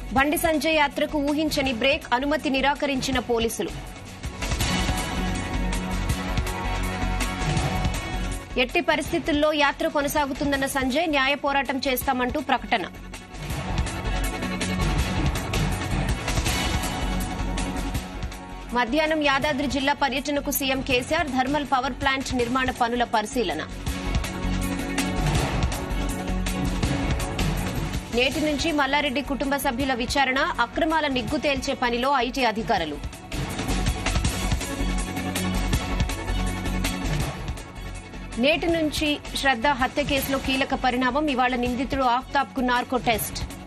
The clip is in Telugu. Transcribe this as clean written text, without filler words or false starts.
బండి సంజయ్ యాత్రకు ఊహించని బ్రేక్, అనుమతి నిరాకరించిన పోలీసులు. ఎట్టి పరిస్థితుల్లో యాత్ర కొనసాగుతుందన్న సంజయ్, న్యాయ పోరాటం చేస్తామంటూ ప్రకటన. మధ్యాహ్నం యాదాద్రి జిల్లా పర్యటనకు CM KCR, thermal power plant నిర్మాణ పనుల పరిశీలన. నేటి నుంచి మల్లారెడ్డి కుటుంబ సభ్యుల విచారణ, అక్రమాల నిగ్గు తేల్చే పనిలో ఐటీ అధికారులు. నేటి నుంచి శ్రద్ధ హత్య కేసులో కీలక పరిణామం, ఇవాళ నిందితుడు ఆఫ్తాబ్ కు నార్కో టెస్ట్.